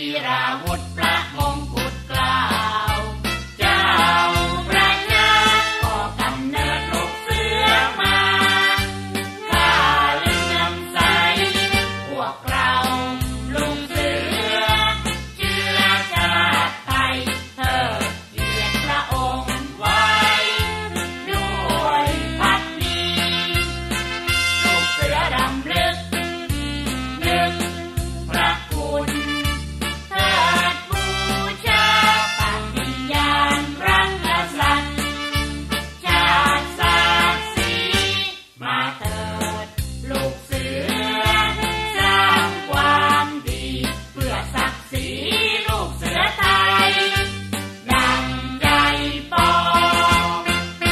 ธีราวุธพระมงกุฎเกล้าเจ้าพระยาก่อกำเนิดลูกเสือมาข้าเลื่อมใสพวกเราลูกเสือเชื้อชาติไทยเทิดเกียรติพระองค์ไว้ด้วยภักดีลูกเสือรำลึกนึกพระคุณเทิดบูชาปฏิญาณรักกษัตริย์ชาติศาสตร์ศรีมาเถิดลูกเสือสร้างความดีเพื่อศักดิ์ศรีลูกเสือไทยดังใจปอง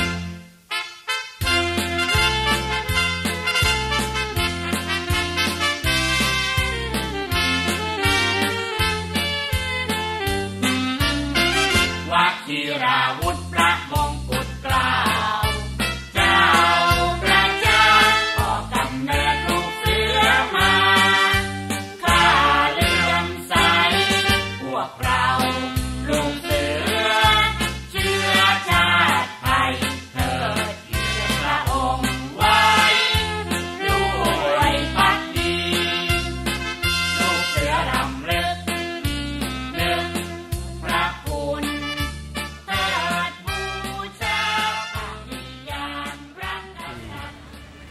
วชิราวุธพระมงกุฎเกล้าเจ้าพระยาก่อกำเนิดลูกเสือมาข้าเลื่อมใสพวกเราลูกเสือเชื้อชาติไทยเทิดเกียรติพระองค์ไว้ด้วยภักดีลูกเสือรำลึกนึกพระคุณเทิดบูชาปฏิญาณรักกษัตริย์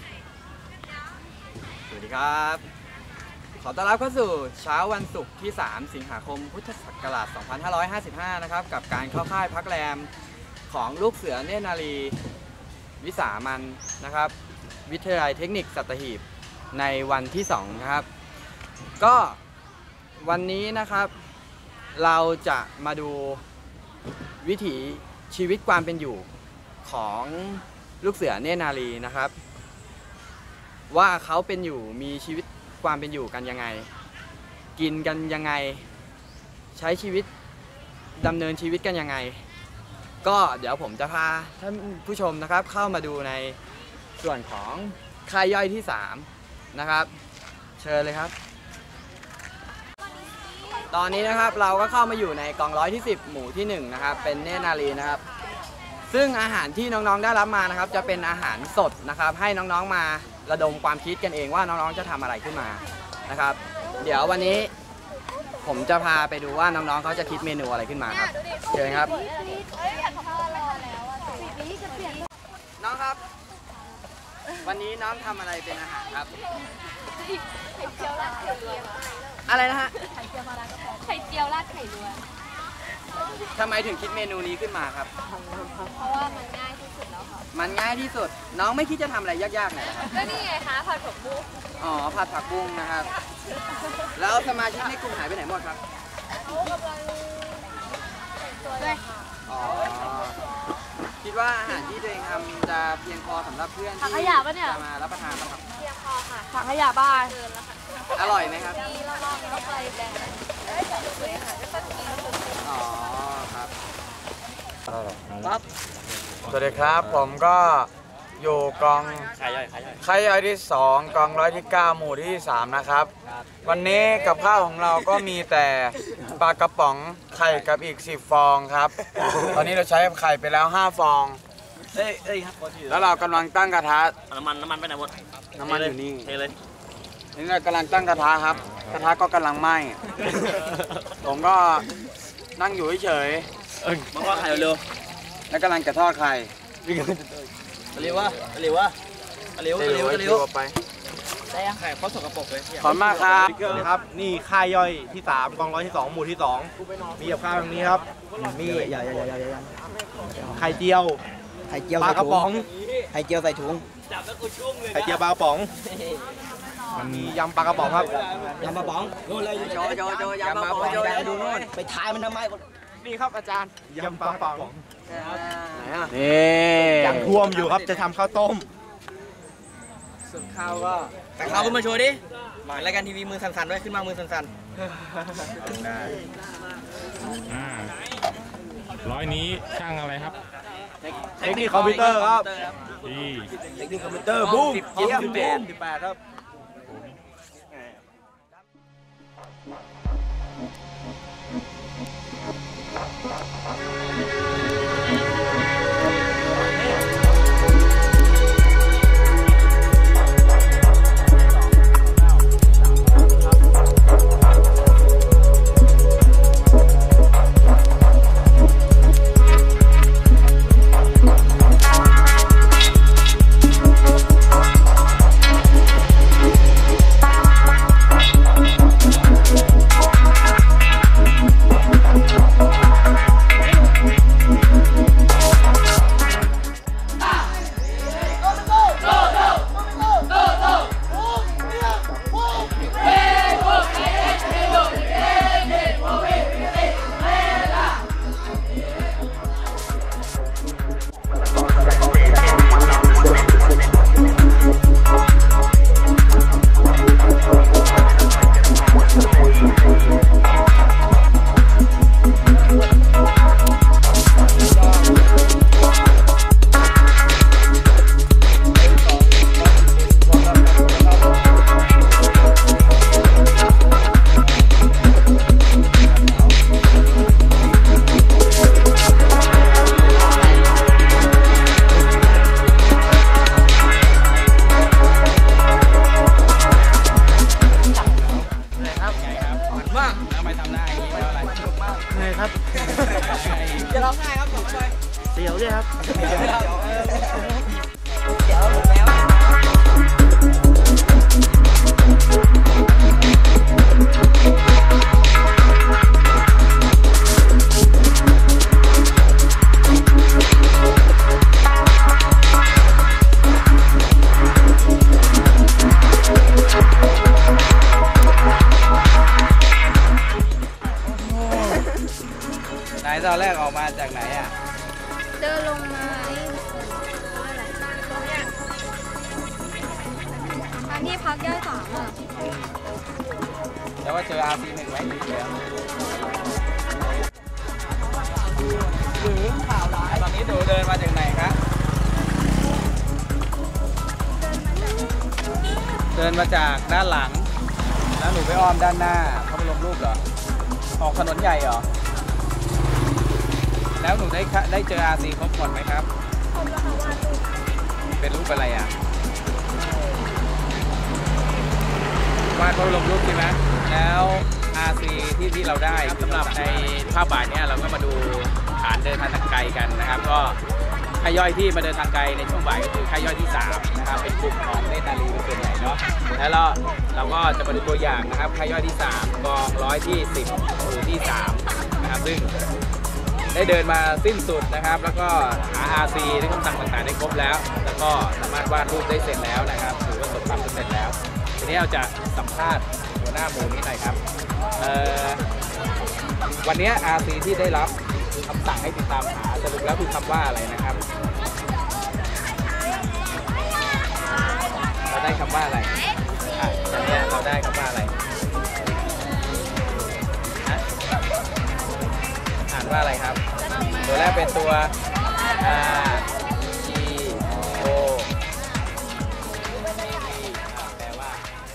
สวัสดีครับ ขอต้อนรับเข้าสู่เช้าวันศุกร์ที่ 3 สิงหาคม พุทธศักราช 2555 นะครับ กับการเข้าค่ายพักแรมของลูกเสือเนตรนารีวิสามัญนะครับ วิทยาลัยเทคนิคสัตหีบในวันที่ 2 นะครับ ก็วันนี้นะครับ เราจะมาดูวิถีชีวิตความเป็นอยู่ของลูกเสือเนตรนารีนะครับ ว่าเขาเป็นอยู่มีชีวิตความเป็นอยู่กันยังไง กินกันยังไง ใช้ชีวิตดำเนินชีวิตกันยังไง ก็เดี๋ยวผมจะพาท่านผู้ชมนะครับเข้ามาดูในส่วนของค่ายย่อยที่ 3 นะครับ เชิญเลยครับ ตอนนี้นะครับเราก็เข้ามาอยู่ในกองร้อยที่ 10 หมู่ที่ 1 นะครับ เป็นเนตรนารีนะครับ ซึ่งอาหารที่น้องๆได้รับมานะครับ จะเป็นอาหารสดนะครับ ให้น้องๆมาระดมความคิดกันเองว่าน้องๆจะทำอะไรขึ้นมานะครับ เดี๋ยววันนี้ผมจะพาไปดูว่าน้องๆเขาจะคิดเมนูอะไรขึ้นมาครับเชิญครับน้องครับ วันนี้น้องทำอะไรเป็นอาหารครับไข่เจียวราดไข่รวนอะไรนะฮะไข่เจียวราดไข่เจียวราดไข่รวนทำไมถึงคิดเมนูนี้ขึ้นมาครับเพราะว่ามันง่ายที่สุดแล้วค่ะมันง่ายที่สุดน้องไม่คิดจะทำอะไรยากๆหน่อยเหรอครับก็นี่ไงคะผัดผักบุ้งอ๋อผัดผักบุ้งนะครับแล้วสมาชิกในกลุ่มหายไปไหนหมดครับเขากำลังตัวเลยอ๋อคิดว่าอาหารที่ตัวเองทำจะเพียงพอสำหรับเพื่อนที่จะมารับประทานไหมครับเพียงพอค่ะถังขยะบ้านเกินแล้วค่ะอร่อยไหมครับดีรอบๆแล้วไปแดงเลยค่ะก็ต้องกินอ๋อครับสวัสดีครับผมก็อยู่กองค่ายย่อยที่ 2 กองร้อยที่ 9 หมู่ที่ 3 นะครับวันนี้กับข้าวของเราก็มีแต่ปลากระป๋องไข่กับอีก10 ฟองครับตอนนี้เราใช้ไข่ไปแล้ว5 ฟองแล้วเรากำลังตั้งกระทะน้ำมันไปไหนหมดน้ำมันอยู่นี่เทเลยนี่เรากำลังตั้งกระทะครับกระทะก็กำลังไหม้ผมก็นั่งอยู่เฉยมันก็ไข่เร็วแล้วกำลังจะทอดไข่เร็วไปได้ยังไข่เขาสกปรกเลยขอบมากครับครับนี่ค่ายย่อยที่ 3 กองร้อยที่ 2 หมู่ที่ 2มีกับข้าวอย่างนี้ครับมีไข่เจียวปลากระป๋องไข่เจียวใส่ถุงไข่เจียวปลากระป๋องมียำปลากระป๋องครับยำปลากระป๋องนู่นเลยโจยำปลากระป๋องไปดูนู่นไปถ่ายมันทำไมนี่ครับอาจารย์ยำปลากระป๋องนี่ยังท่วมอยู่ครับจะทำข้าวต้มส่วนข้าวก็แต่ข้าวขึ้นมาโชว์ดิรายการทีวีมือสั่นๆด้วยขึ้นมามือสั่นๆได้ร้อยนี้ช่างอะไรครับเทคนิคคอมพิวเตอร์ครับเทคนิคคอมพิวเตอร์บูม 18ครับครับจะร้องไห้ครับผมไปเสียวด้วยครับเดี๋ยวแล้วไหนตอนแรกออกมาจากไหนอ่ะเดินลงมาทางที่พักย่อย3อ่ะแต่ว่าเจอ RC1 ไหมหรือเปล่าหรือข่าวร้ายตอนนี้หนูเดินมาจากไหนคะเดินมาจากด้านหลังแล้วหนูไปอ้อมด้านหน้าเขาไปลงรูปเหรอออกถนนใหญ่เหรอแล้วหนูได้เจอ RC ครบหมดไหมครับเป็นรูปอะไรอ่ะวาดเขาลงรูปใช่ไหมแล้ว RC ที่เราได้สำหรับในภาพบ่ายนี้เราก็มาดูฐานเดินทางไกลกันนะครับก็ค่ายย่อยที่มาเดินทางไกลในช่วงบ่ายก็คือค่ายย่อยที่3นะครับเป็นกลุ่มของเนตรนารีเป็นส่วนใหญ่เนาะแล้วเราก็จะมาดูตัวอย่างนะครับค่ายย่อยที่3กองร้อยที่10หมู่ที่3นะครับซึ่งได้เดินมาสิ้นสุดนะครับแล้วก็หา RC ที่คำสั่งต่างๆได้ครบแล้วแล้วก็สามารถวาดรูปได้เสร็จแล้วนะครับถือว่าประสบความสำเร็จแล้วทีนี้เราจะสัมภาษณ์หัวหน้าหมู่นี้หน่อยครับวันนี้ RC ที่ได้รับคำสั่งให้ติดตามหาสรุปแล้วคือคำว่าอะไรนะครับเราได้คำว่าอะไรตอนนี้เราได้คำว่าอะไรอ่านว่าอะไรครับตัวแรกเป็นตัว R E O แปลว่า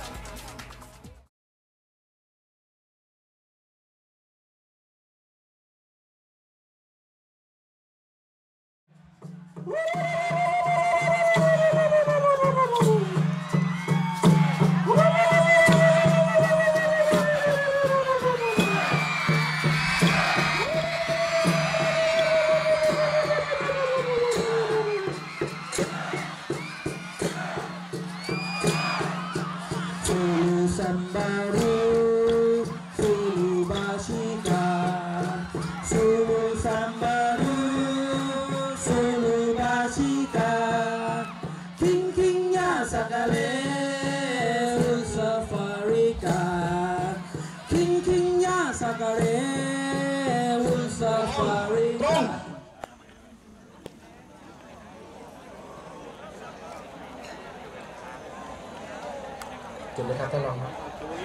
จุดเลยครับท่านรองครับ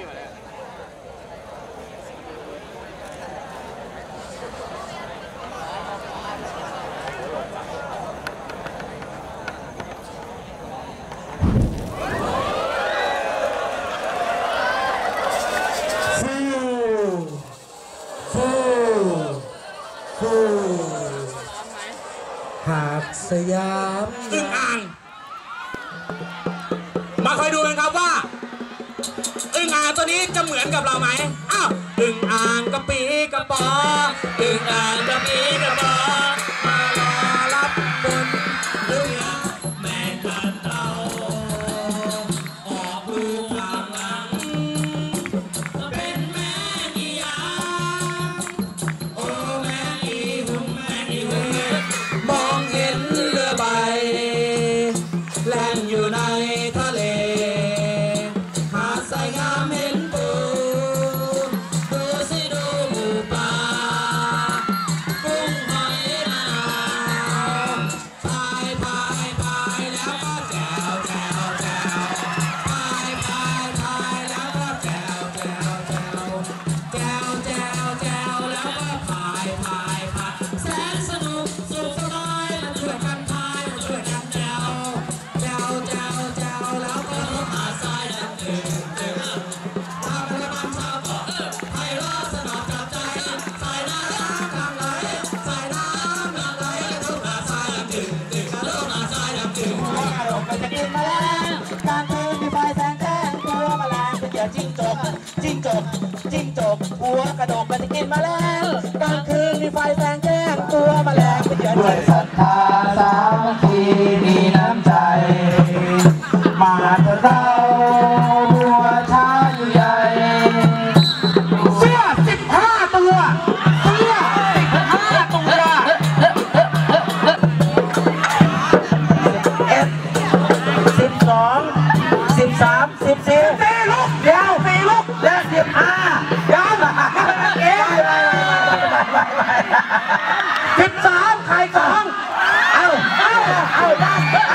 หากสยามอึ่งอ่างมาคอยดูกันครับว่าอึ่งอ่างตัวนี้จะเหมือนกับเราไหมอ้าวอึ่งอ่างกระปีกระปออึ่งอ่างกระปีกระปอมารอรับบนเรือแม่ขันเต่าออกลูกทางหลังเป็นแม่กี่ยาโอ้แม่กี่หุ่นแม่กี่หุ่นมองเห็นเรือใบแล่นอยู่ในทะเลหาดทรายงามเห็นปูดูสิดูหมูปลากุ้งหอยนางพายพายพายแล้วก็แจวแจวแจวพายพายพายแล้วก็แจวแจวแจวแจวแจวแจวแล้วก็พายพายพายแสนสนุกสุขสบายมาช่วยกันพายมาช่วยกันแจวแจวแจวแจวแล้วก็ลงหาดทรายดังตึงตึงชาวพลบ้านชาวเกาะไพเราะสนอจับใจสายน้ำกลางไหลสายน้ำกลางไหลลงหาดทรายดังตึงตึงลงหาดทรายดังตึงอารมณ์ก็จะกินแมลงกลางคืนมีไฟแสงแจ้งตัวแมลงเป็นเหยื่อจิ้งจกจิ้งจกจิ้งจกหัวกระโดดก็จะกินแมลด้วยศรัทธาสามัคคีมีน้ำใจมาเถอะเราบัวช้างใหญ่เสื้อ15 ตัวเสื้อ15 ตัว14ลูกเดียว4ลูกและ15ย้ำ13ไข่2เอาได้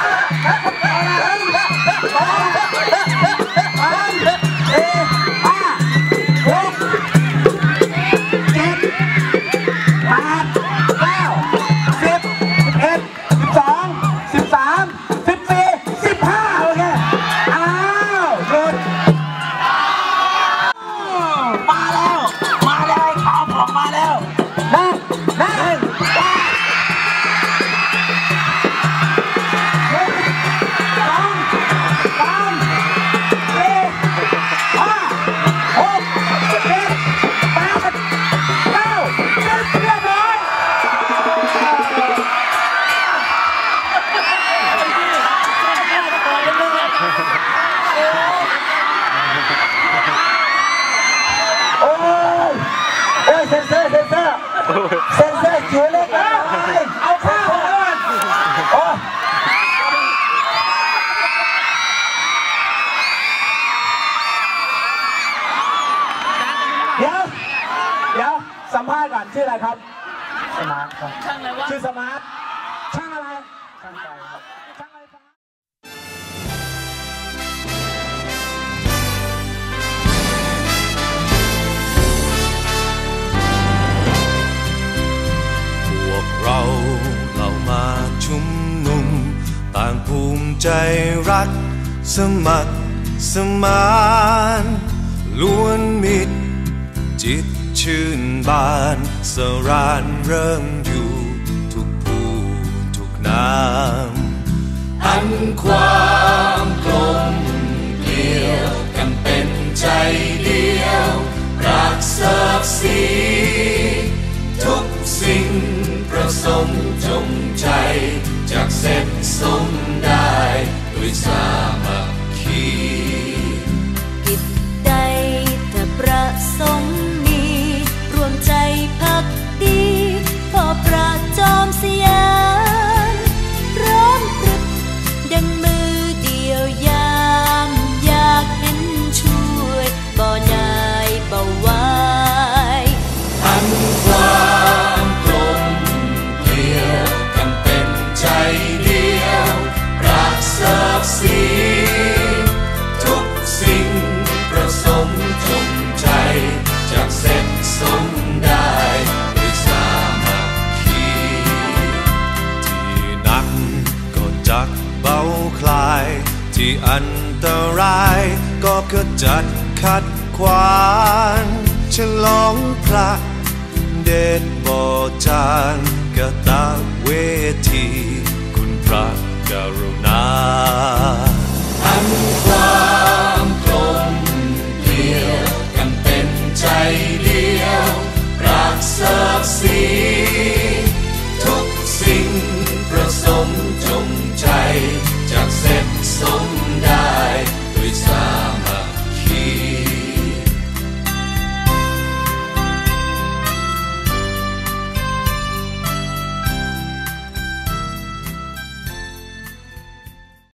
เซนเซอร์จิ๋วเล็กเอาข้าวเลยโอ้เดี๋ยวสัมภาษณ์ก่อนชื่ออะไรครับสมาร์ทครับชื่อสมาร์ทช่างอะไรช่างไฟครับช่างไฟฟ้าเราเหล่ามาชุมนุมต่างภูมิใจรักสมัครสมานล้วนมิตรจิตชื่นบานสรานเริ่มอยู่ทุกผู้ทุกนามอันความกลมเกลียวกันเป็นใจเดียวรักศักดิ์ศรีทุกสิ่งประสงค์จงใจจากเสร็จสมได้ด้วยสามัคคีกิจใดถ้าประสงค์มีรวมใจพักดีพ่อประจอมสยามร้องปรึกดังมือเดียวยามอยากเห็นช่วยบ่นายบ่วายอันความกลมเกลียวกันเป็นใจเดียวรักศักดิ์ศรีทุกสิ่งประสงค์จงใจจากเสร็จสมได้ด้วยสามัคคีที่หนักก็จักเบาคลายที่อันตรายก็ขจัดขัดขวางฉลองพระเดชบ่จางกตะเวทีคุณพระกรุณาอันความ